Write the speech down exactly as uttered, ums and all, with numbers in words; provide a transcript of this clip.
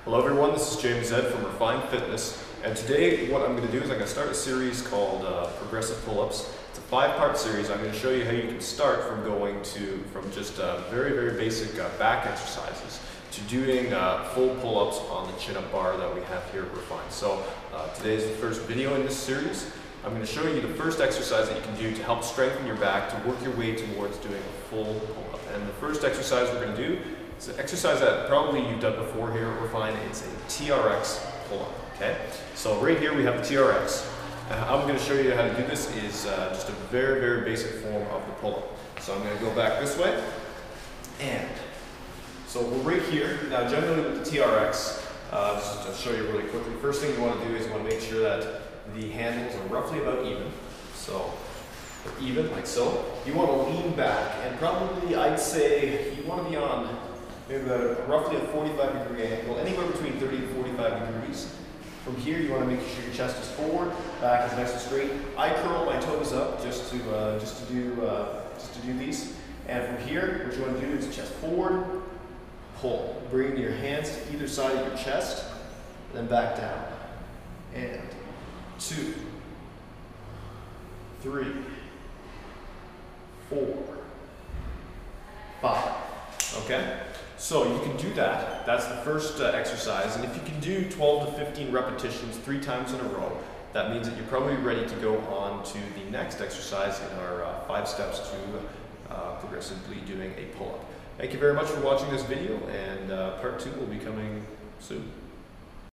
Hello everyone, this is James Ed from Refined Fitness, and today what I'm going to do is I'm going to start a series called uh, Progressive Pull-Ups. It's a five-part series. I'm going to show you how you can start from going to, from just uh, very, very basic uh, back exercises to doing uh, full pull-ups on the chin-up bar that we have here at Refined. So uh, today is the first video in this series. I'm going to show you the first exercise that you can do to help strengthen your back to work your way towards doing a full pull-up. And the first exercise we're going to do is an exercise that probably you've done before here at Refined. It's a T R X pull-up, okay? So right here we have the T R X. Uh, I'm going to show you how to do this is uh, just a very, very basic form of the pull-up. So I'm going to go back this way, and so we're right here. Now generally with the T R X, uh, just to show you really quickly, first thing you want to do is you want to make sure that the handles are roughly about even. So they're even, like so. You want to lean back, and probably I'd say you want to be on maybe about roughly a forty-five degree angle, anywhere between thirty to forty-five degrees. From here, you want to make sure your chest is forward, back is nice and straight. I curl my toes up just to uh, just to do uh, just to do these. And from here, what you want to do is chest forward, pull, bring your hands to either side of your chest, then back down. And two, three, four, five. Okay? So you can do that. That's the first uh, exercise. And if you can do twelve to fifteen repetitions three times in a row, that means that you're probably ready to go on to the next exercise in our uh, five steps to uh, progressively doing a pull-up. Thank you very much for watching this video, and uh, part two will be coming soon.